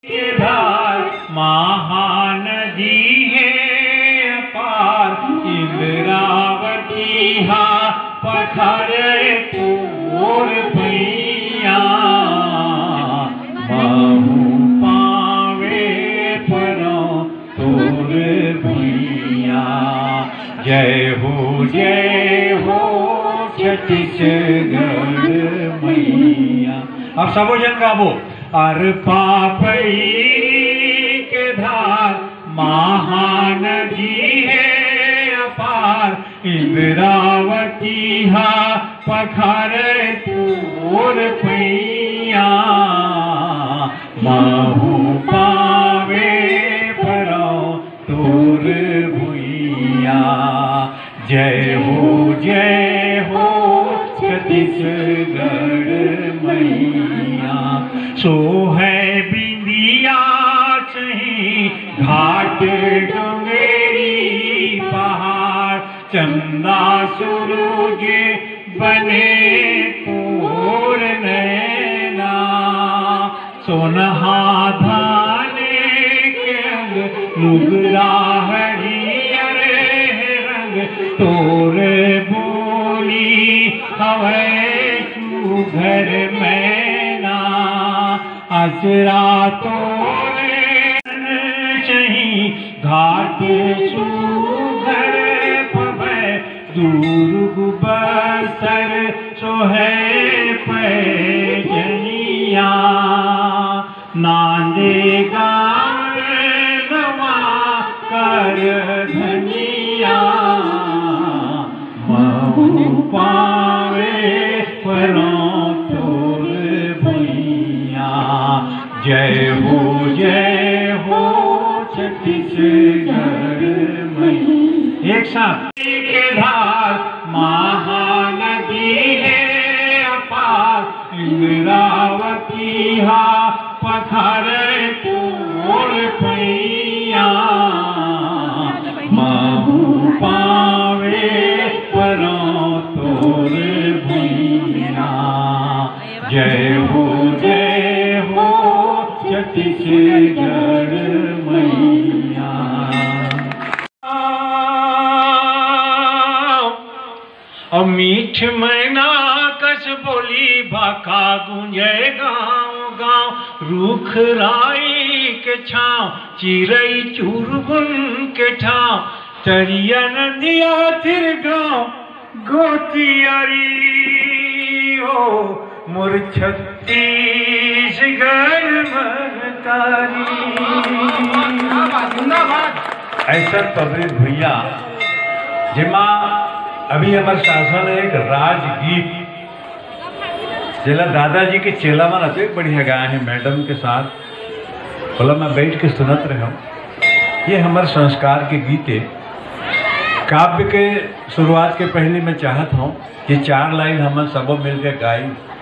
धार महानदी है अपार, इंद्रावती हा पथर तोर भैया, महू पावे परो तोर भैया। जय हो छत्तीसगढ़ मैया। अब सबो जन गाबो। अर पापई के धार महानदी है अपार, इंद्रावती हा पखार तोर पैया, महू पावे परो तोर भुइया। जय हो छत्तीसगढ़ मैया। सो है बिंदिया सही घाट डोंगरी पहाड़, चंदा सूरज बने तोर नैना, सोनहा धाने के अंग नुगरा हरियर रंग, तोर बोली हवे तू घर मैना, अजरा तोरे चही घाट सुघर पवै, दूर बसर सोहे पैजनिया, नांदे गाँव नवा कर धनिया, महू पावे परो तोर भैया। जय हो छत्तीसगढ़ मैया। एक साथ के धार महानदी है अपार, इंद्रावती हा पथर तोर पैया, महू पावे परो तोर भैया। जय हो छत्तीसगढ़ मैया। और मीठ मैना कस बोली भाखा गूंजे गाँव गाँव, रूख राई के छाँव चिरई चुरगुन के ठाव, तरिया नदिया तिर गाँव गोतियारी हो, मोर छत्तीसगढ़ महतारी। ऐसा पब्लिक भैया जिमा अभी हमारे शासन है एक राजगीत, जिला दादाजी के चेला मन अति बढ़िया गाए हैं मैडम के साथ, बोला मैं बैठ के सुनत रहा हूँ। ये हमारे संस्कार के गीत है। काव्य के शुरुआत के पहले मैं चाहता हूँ कि 4 लाइन हम सबो मिलकर गाई।